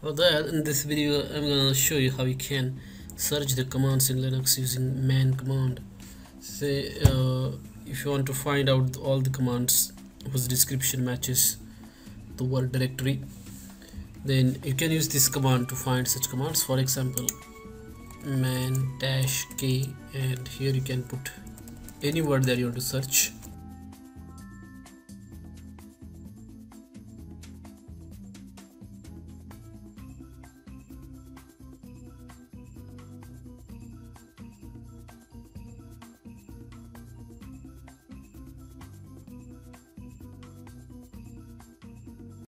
For that, in this video I'm gonna show you how you can search the commands in Linux using man command. Say if you want to find out all the commands whose description matches the word directory, then you can use this command to find such commands. For example, man -k, and here you can put any word that you want to search.